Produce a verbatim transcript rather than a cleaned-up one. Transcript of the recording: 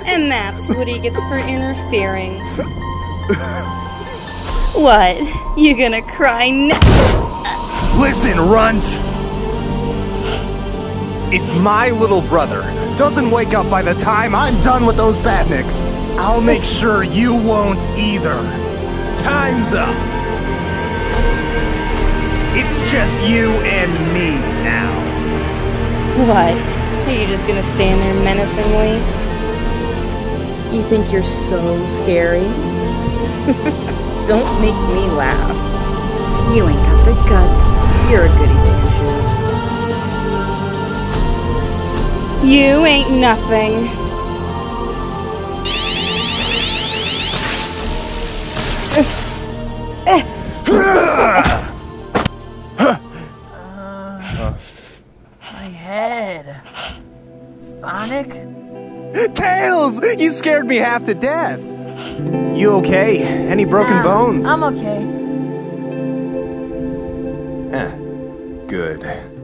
And that's what he gets for interfering. What? You gonna cry now? Listen, runt! If my little brother doesn't wake up by the time I'm done with those badniks, I'll make sure you won't either. Time's up. It's just you and me now. What? Are you just gonna stand there menacingly? You think you're so scary? Don't make me laugh. You ain't got the guts. You're a goody two-shoes. You ain't nothing. uh, my head. Sonic? Tails! You scared me half to death. You okay? Any broken nah, bones? I'm okay. Eh, good.